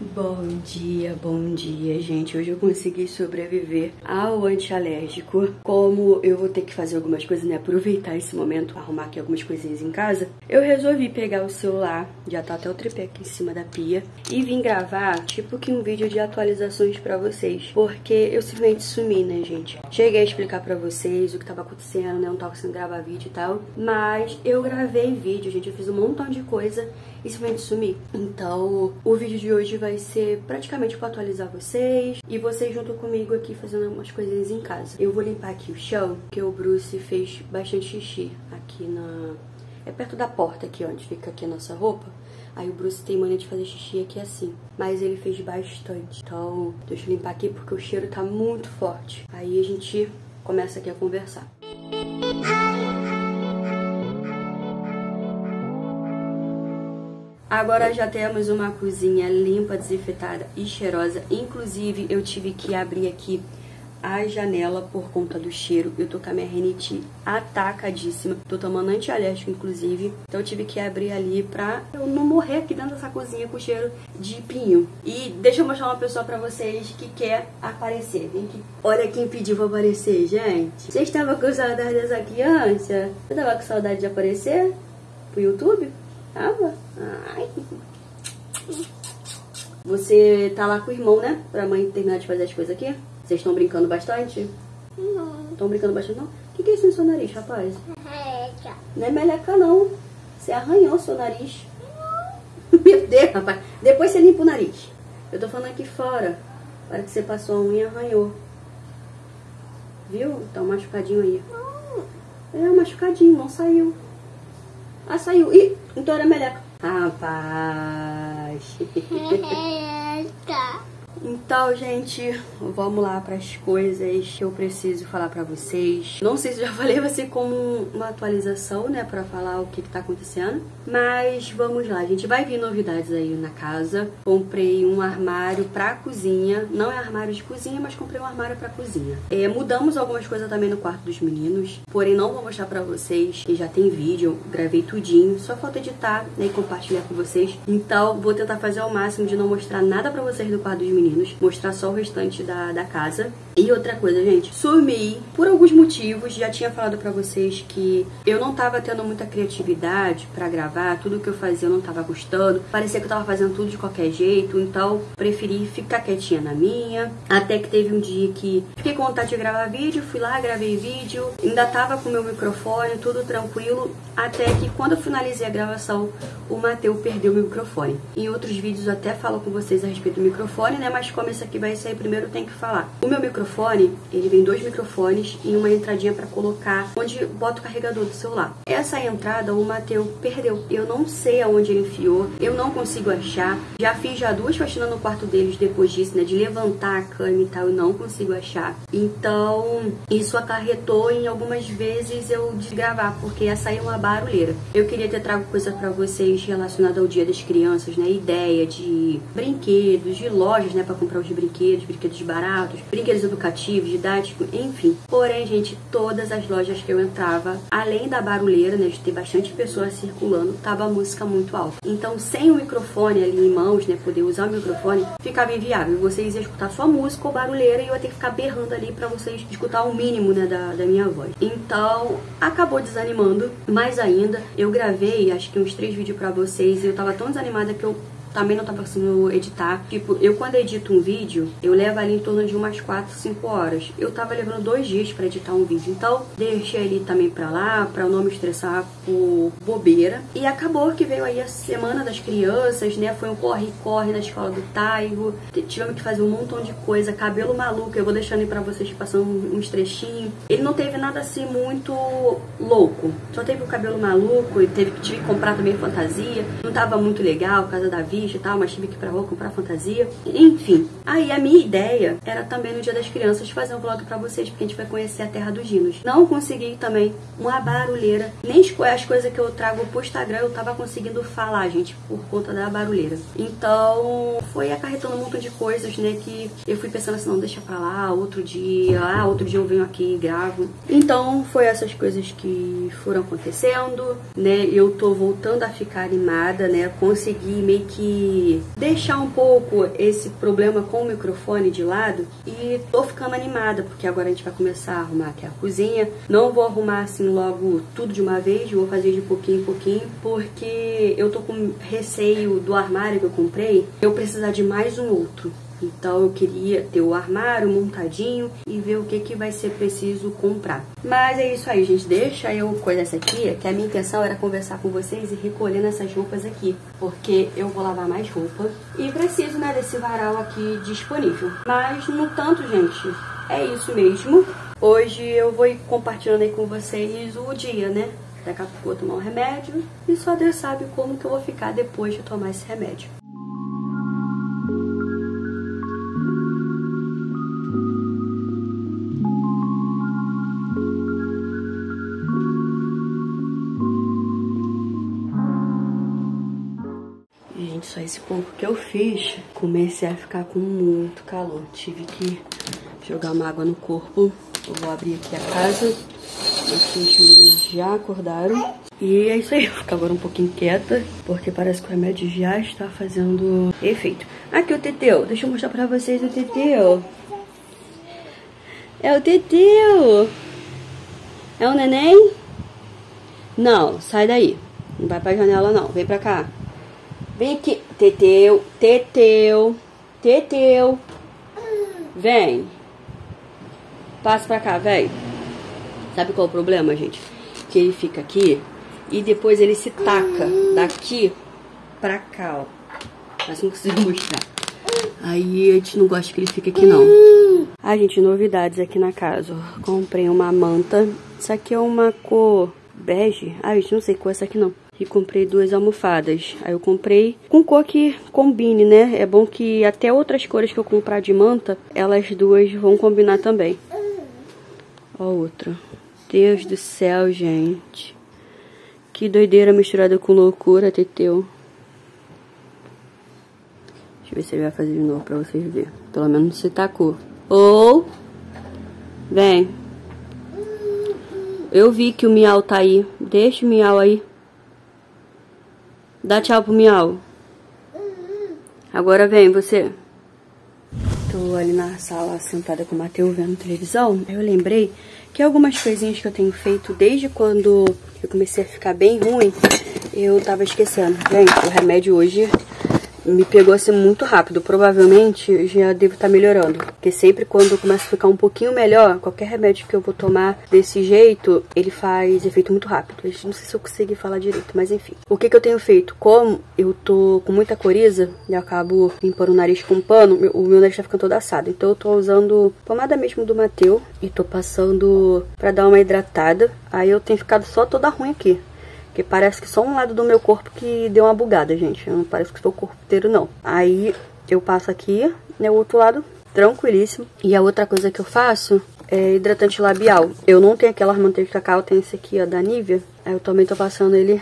Bom dia, gente. Hoje eu consegui sobreviver ao antialérgico. Como eu vou ter que fazer algumas coisas, né? Aproveitar esse momento, arrumar aqui algumas coisinhas em casa. Eu resolvi pegar o celular, já tá até o tripé aqui em cima da pia, e vim gravar, tipo que um vídeo de atualizações pra vocês. Porque eu simplesmente sumi, né, gente? Cheguei a explicar pra vocês o que tava acontecendo, né? Não tava conseguindo gravar vídeo e tal. Mas eu gravei vídeo, gente. Eu fiz um montão de coisa e simplesmente sumi. Então, o vídeo de hoje vai ser praticamente pra atualizar vocês e vocês junto comigo aqui fazendo umas coisinhas em casa. Eu vou limpar aqui o chão, porque o Bruce fez bastante xixi aqui na... É perto da porta aqui, onde fica aqui a nossa roupa. Aí o Bruce tem mania de fazer xixi aqui assim. Mas ele fez bastante. Então, deixa eu limpar aqui porque o cheiro tá muito forte. Aí a gente começa aqui a conversar. Agora já temos uma cozinha limpa, desinfetada e cheirosa. Inclusive, eu tive que abrir aqui a janela por conta do cheiro. Eu tô com a minha rinite atacadíssima. Tô tomando antialérgico, inclusive. Então eu tive que abrir ali pra eu não morrer aqui dentro dessa cozinha com cheiro de pinho. E deixa eu mostrar uma pessoa pra vocês que quer aparecer. Vem aqui. Olha quem pediu pra aparecer, gente. Vocês estavam com saudade dessa criança? Você tava com saudade de aparecer pro YouTube? Tava? Ai. Você tá lá com o irmão, né? Pra mãe terminar de fazer as coisas aqui? Vocês estão brincando bastante? Não. Estão brincando bastante, não? O que é isso no seu nariz, rapaz? Meleca. Não é meleca, não. Você arranhou o seu nariz. Não. Meu Deus, rapaz. Depois você limpa o nariz. Eu tô falando aqui fora. Para que você passou a unha e arranhou. Viu? Tá um machucadinho aí. Não. É um machucadinho, não saiu. Ah, saiu. Ih, então era meleca. Rapaz. Meleca. Então, gente, vamos lá para as coisas que eu preciso falar para vocês. Não sei se eu já falei, vai ser como uma atualização, né, para falar o que tá acontecendo. Mas vamos lá, gente, vai vir novidades aí na casa. Comprei um armário pra cozinha. Não é armário de cozinha, mas comprei um armário pra cozinha. Mudamos algumas coisas também no quarto dos meninos. Porém, não vou mostrar pra vocês, que já tem vídeo, gravei tudinho. Só falta editar, né, e compartilhar com vocês. Então, vou tentar fazer ao máximo de não mostrar nada pra vocês do quarto dos meninos. Mostrar só o restante da casa. E outra coisa, gente, sumi por alguns motivos. Já tinha falado pra vocês que eu não tava tendo muita criatividade pra gravar. Tudo que eu fazia eu não tava gostando. Parecia que eu tava fazendo tudo de qualquer jeito. Então, preferi ficar quietinha na minha. Até que teve um dia que fiquei com vontade de gravar vídeo. Fui lá, gravei vídeo. Ainda tava com o meu microfone, tudo tranquilo. Até que quando eu finalizei a gravação, o Matheus perdeu o meu microfone. Em outros vídeos eu até falo com vocês a respeito do microfone, né? Mas como esse aqui vai sair primeiro, eu tenho que falar. O meu microfone, ele vem 2 microfones e uma entradinha pra colocar onde bota o carregador do celular. Essa entrada o Matheus perdeu. Eu não sei aonde ele enfiou, eu não consigo achar. Já fiz 2 faxinas no quarto deles depois disso, né? De levantar a cama e tal, eu não consigo achar. Então, isso acarretou em algumas vezes eu desgravar, porque ia sair uma barulheira. Eu queria ter trago coisa pra vocês relacionada ao Dia das Crianças, né? Ideia de brinquedos, de lojas, né? Pra comprar os brinquedos baratos, brinquedos educativos, didáticos, enfim. Porém, gente, todas as lojas que eu entrava, além da barulheira, né? De ter bastante pessoas circulando, tava a música muito alta. Então, sem o microfone ali em mãos, né? Poder usar o microfone, ficava inviável. Vocês iam escutar só música ou barulheira e eu ia ter que ficar berrando ali pra vocês escutar o mínimo, né? Da minha voz. Então, acabou desanimando. Mais ainda, eu gravei, acho que uns 3 vídeos pra vocês e eu tava tão desanimada que eu também não tava conseguindo editar. Tipo, eu quando edito um vídeo, eu levo ali em torno de umas 4, 5 horas. Eu tava levando 2 dias pra editar um vídeo. Então, deixei ele também pra lá, pra eu não me estressar por bobeira. E acabou que veio aí a Semana das Crianças, né? Foi um corre-corre na escola do Taigo. Tivemos que fazer um montão de coisa. Cabelo maluco, eu vou deixando aí pra vocês passando uns trechinhos. Ele não teve nada assim muito louco. Só teve o cabelo maluco, e tive que comprar também fantasia. Não tava muito legal por causa da vida e tal, mas tive que ir pra rua comprar fantasia. Enfim, aí a minha ideia era também no Dia das Crianças fazer um vlog pra vocês, porque a gente vai conhecer a terra dos dinos. Não consegui também uma barulheira, nem as coisas que eu trago pro Instagram eu tava conseguindo falar, gente, por conta da barulheira. Então, foi acarretando um montão de coisas, né, que eu fui pensando assim, não, deixa pra lá, outro dia eu venho aqui e gravo. Então, foi essas coisas que foram acontecendo, né, eu tô voltando a ficar animada, né, consegui meio que que deixar um pouco esse problema com o microfone de lado e tô ficando animada, porque agora a gente vai começar a arrumar aqui a cozinha. Não vou arrumar assim logo tudo de uma vez, vou fazer de pouquinho em pouquinho, porque eu tô com receio do armário que eu comprei, eu precisar de mais um outro. Então eu queria ter o armário montadinho e ver o que vai ser preciso comprar. Mas é isso aí, gente. Deixa eu coisar essa aqui, que a minha intenção era conversar com vocês e recolher nessas roupas aqui. Porque eu vou lavar mais roupa e preciso, né, desse varal aqui disponível. Mas, no tanto, gente, é isso mesmo. Hoje eu vou ir compartilhando aí com vocês o dia, né? Daqui a pouco eu vou tomar um remédio e só Deus sabe como que eu vou ficar depois de tomar esse remédio. Gente, só esse pouco que eu fiz, comecei a ficar com muito calor. Tive que jogar uma água no corpo. Eu vou abrir aqui a casa. Os meninos já acordaram. E é isso aí, eu vou ficar agora um pouquinho quieta, porque parece que o remédio já está fazendo efeito. Aqui o Teteu, deixa eu mostrar pra vocês o Teteu. É o Teteu. É o neném? Não, sai daí. Não vai pra janela não, vem pra cá. Vem aqui, Teteu, Teteu, Teteu. Vem. Passa pra cá, vem. Sabe qual é o problema, gente? Que ele fica aqui e depois ele se taca daqui pra cá, ó. Mas não consigo mostrar. Aí a gente não gosta que ele fique aqui, não. Ah, gente, novidades aqui na casa. Comprei uma manta. Isso aqui é uma cor bege. Ah, gente, não sei qual é essa aqui, não. E comprei 2 almofadas. Aí eu comprei com cor que combine, né? É bom que até outras cores que eu comprar de manta, elas duas vão combinar também. Ó, outra. Deus do céu, gente. Que doideira misturada com loucura, Teteu. Deixa eu ver se ele vai fazer de novo pra vocês verem. Pelo menos se tacou. Ou... Vem. Eu vi que o Miau tá aí. Deixa o Miau aí. Dá tchau pro Miau. Agora vem, você. Tô ali na sala sentada com o Matheus vendo televisão. Aí eu lembrei que algumas coisinhas que eu tenho feito desde quando eu comecei a ficar bem ruim, eu tava esquecendo. Gente, o remédio hoje me pegou assim muito rápido. Provavelmente eu já devo estar melhorando. Porque sempre quando eu começo a ficar um pouquinho melhor, qualquer remédio que eu vou tomar desse jeito, ele faz efeito muito rápido. Não sei se eu consegui falar direito, mas enfim. O que eu tenho feito? Como eu tô com muita coriza e acabo limpando o nariz com pano, o meu nariz tá ficando todo assado. Então eu tô usando pomada mesmo do Matheus e tô passando pra dar uma hidratada. Aí eu tenho ficado só toda ruim aqui. Porque parece que só um lado do meu corpo que deu uma bugada, gente. Não parece que foi o corpo inteiro, não. Aí eu passo aqui, né, o outro lado, tranquilíssimo. E a outra coisa que eu faço é hidratante labial. Eu não tenho aquela manteiga de cacau, eu tenho esse aqui, ó, da Nivea. Aí eu também tô passando ele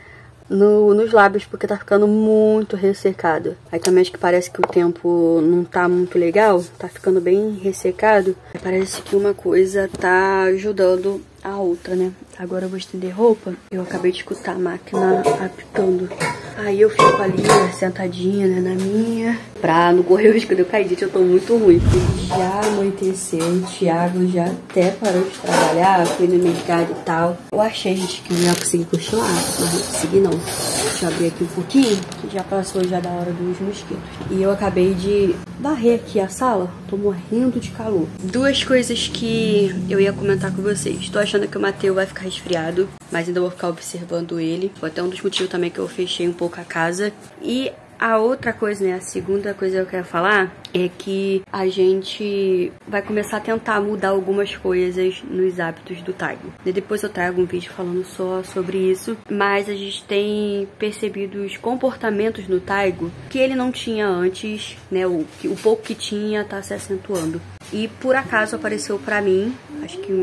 nos lábios, porque tá ficando muito ressecado. Aí também acho que parece que o tempo não tá muito legal, tá ficando bem ressecado. Parece que uma coisa tá ajudando a outra, né? Agora eu vou estender roupa. Eu acabei de escutar a máquina apitando. Aí eu fico ali, sentadinha, né, na minha, pra não correr o risco de eu cair. Gente, eu tô muito ruim. Já anoiteceu, o Thiago já até parou de trabalhar, foi no mercado e tal. Eu achei, gente, que eu ia conseguir cochilar, mas não consegui não. Deixa eu abrir aqui um pouquinho, que já passou já da hora dos mosquitos. E eu acabei de varrer aqui a sala, tô morrendo de calor. 2 coisas que eu ia comentar com vocês. Tô achando que o Matheus vai ficar resfriado, mas ainda vou ficar observando ele. Foi até um dos motivos também que eu fechei um pouco a casa. E a outra coisa, né, a segunda coisa que eu quero falar é que a gente vai começar a tentar mudar algumas coisas nos hábitos do Taigo. Depois eu trago um vídeo falando só sobre isso, mas a gente tem percebido os comportamentos no Taigo que ele não tinha antes, né, o pouco que tinha tá se acentuando. E por acaso apareceu pra mim, acho que uns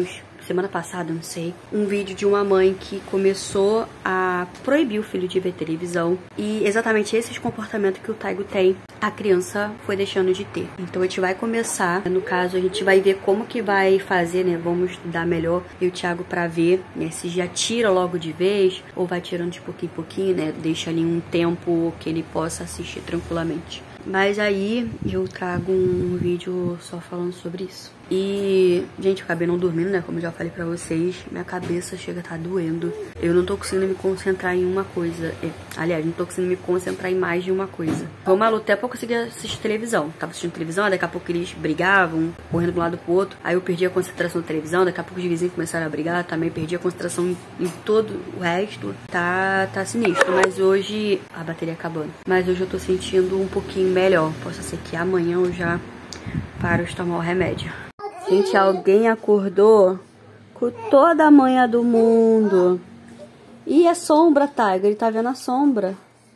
semana passada, não sei, um vídeo de uma mãe que começou a proibir o filho de ver televisão. E exatamente esses comportamentos que o Taigo tem, a criança foi deixando de ter. Então a gente vai começar, no caso, a gente vai ver como que vai fazer, né? Vamos estudar melhor eu e o Thiago pra ver, né? Se já tira logo de vez ou vai tirando de pouquinho em pouquinho, né? Deixa ali um tempo que ele possa assistir tranquilamente. Mas aí eu trago um vídeo só falando sobre isso. E, gente, eu acabei não dormindo, né? Como eu já falei pra vocês, minha cabeça chega a tá doendo. Eu não tô conseguindo me concentrar em uma coisa. Aliás, não tô conseguindo me concentrar em mais de uma coisa. Foi uma luta até pra eu conseguir assistir televisão. Tava assistindo televisão, daqui a pouco eles brigavam, correndo de um lado pro outro. Aí eu perdi a concentração na televisão, daqui a pouco os vizinhos começaram a brigar. Também perdi a concentração em todo o resto. Tá sinistro, mas hoje a bateria acabando. Mas hoje eu tô sentindo um pouquinho melhor. Posso ser que amanhã eu já paro de tomar o remédio. Gente, alguém acordou com toda a manha do mundo. E a sombra, Tiger? Ele tá vendo a sombra.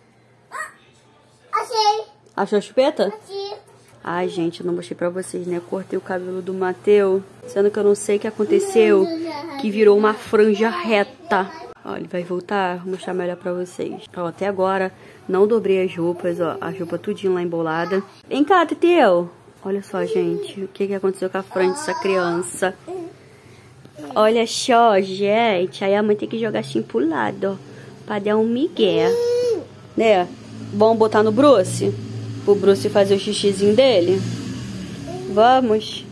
Achei. Achou a chupeta? Achei. Ai, gente, eu não mostrei pra vocês, né? Eu cortei o cabelo do Mateus, sendo que eu não sei o que aconteceu, que virou uma franja reta. Ó, ele vai voltar, vou mostrar melhor pra vocês. Ó, até agora não dobrei as roupas, ó, a roupa tudinho lá embolada. Vem cá, Teteu. Olha só, gente, o que aconteceu com a frente dessa criança. Olha só, gente. Aí a mãe tem que jogar assim pro lado, ó, pra dar um migué. Né? Vamos botar no Bruce? Pro Bruce fazer o xixizinho dele? Vamos.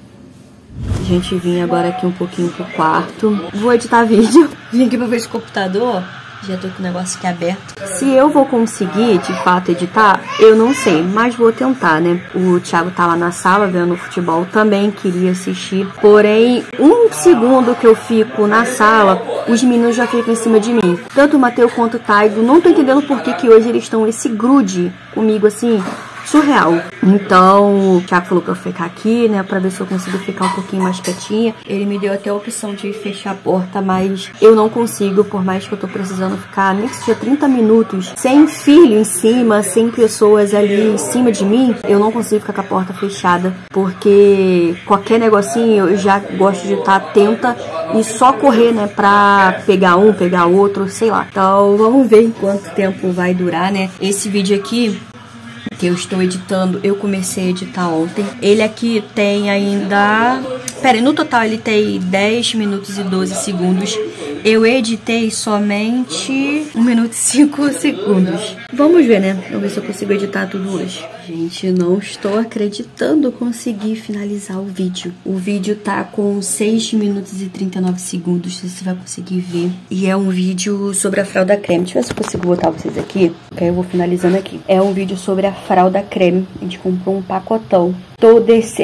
Gente, vim agora aqui um pouquinho pro quarto. Vou editar vídeo. Vim aqui pra ver esse computador. Já tô com o negócio aqui aberto. Se eu vou conseguir, de fato, editar, eu não sei, mas vou tentar, né? O Thiago tá lá na sala vendo futebol, também queria assistir. Porém, um segundo que eu fico na sala, os meninos já ficam em cima de mim. Tanto o Mateus quanto o Taigo. Não tô entendendo por que hoje eles estão esse grude comigo, assim, surreal. Então, o Thiago falou pra eu ficar aqui, né, pra ver se eu consigo ficar um pouquinho mais quietinha. Ele me deu até a opção de fechar a porta, mas eu não consigo, por mais que eu tô precisando ficar, nem que seja 30 minutos, sem filho em cima, sem pessoas ali em cima de mim, eu não consigo ficar com a porta fechada, porque qualquer negocinho eu já gosto de estar atenta e só correr, né, pra pegar um, pegar outro, sei lá. Então, vamos ver quanto tempo vai durar, né. Esse vídeo aqui que eu estou editando, eu comecei a editar ontem. Ele aqui tem ainda... Pera aí, no total ele tem 10 minutos e 12 segundos. Eu editei somente 1 minuto e 5 segundos. Vamos ver, né? Vamos ver se eu consigo editar tudo hoje. Gente, não estou acreditando conseguir finalizar o vídeo. O vídeo tá com 6 minutos e 39 segundos, se você vai conseguir ver. E é um vídeo sobre a fralda creme. Deixa eu ver se eu consigo botar vocês aqui, que aí eu vou finalizando aqui. É um vídeo sobre a fralda creme. A gente comprou um pacotão. Tô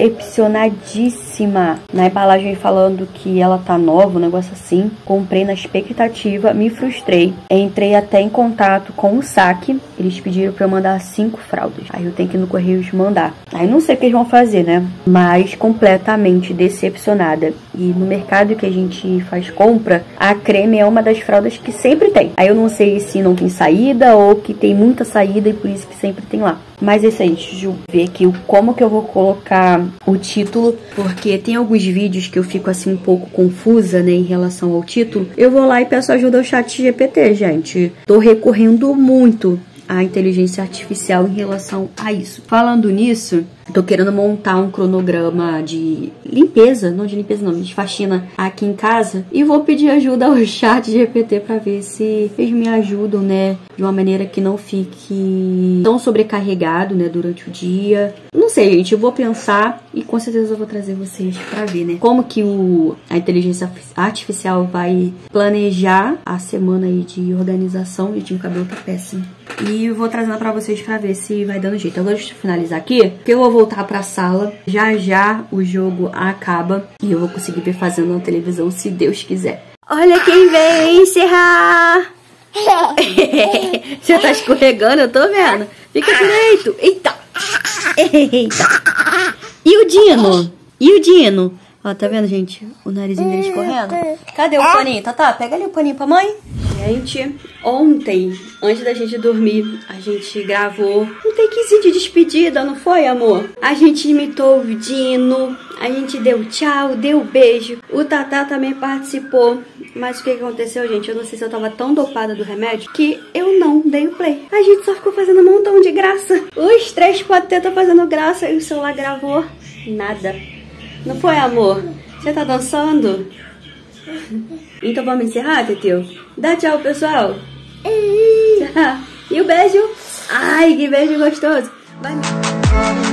decepcionadíssima. Na embalagem falando que ela tá nova, um negócio assim. Comprei na expectativa, me frustrei. Entrei até em contato com o saque. Eles pediram pra eu mandar 5 fraldas. Aí eu tenho que ir no Correios mandar. Aí não sei o que eles vão fazer, né? Mas completamente decepcionada. E no mercado que a gente faz compra, a creme é uma das fraldas que sempre tem. Aí eu não sei se não tem saída ou que tem muita saída e por isso que sempre tem lá. Mas é isso aí, deixa eu ver aqui como que eu vou colocar o título, porque tem alguns vídeos que eu fico assim um pouco confusa, né, em relação ao título. Eu vou lá e peço ajuda ao ChatGPT, gente. Tô recorrendo muito à inteligência artificial em relação a isso. Falando nisso, tô querendo montar um cronograma de limpeza, não de limpeza não, de faxina aqui em casa. E vou pedir ajuda ao ChatGPT pra ver se eles me ajudam, né, de uma maneira que não fique tão sobrecarregado, né, durante o dia. Não sei, gente, eu vou pensar e com certeza eu vou trazer vocês pra ver, né, como que a inteligência artificial vai planejar a semana aí de organização. Gente, o cabelo tá péssimo. E eu vou trazendo pra vocês pra ver se vai dando jeito. Agora deixa eu finalizar aqui, porque eu vou voltar pra sala. Já já o jogo acaba e eu vou conseguir ver fazendo na televisão, se Deus quiser. Olha quem vem encerrar! Você tá escorregando, eu tô vendo. Fica direito. Eita! Eita! E o Dino? E o Dino? Ó, tá vendo, gente? O narizinho dele escorrendo. Cadê o paninho? Tá, pega ali o paninho pra mãe. Gente, ontem, antes da gente dormir, a gente gravou um takezinho de despedida, não foi, amor? A gente imitou o Dino, a gente deu tchau, deu beijo. O Tatá também participou. Mas o que aconteceu, gente? Eu não sei se eu tava tão dopada do remédio que eu não dei o play. A gente só ficou fazendo um montão de graça. Os 3 patetas fazendo graça e o celular gravou nada. Não foi, amor? Você tá dançando? Então vamos encerrar, Teteu? Dá tchau, pessoal. Tchau. E o beijo. Ai, que beijo gostoso. Vai.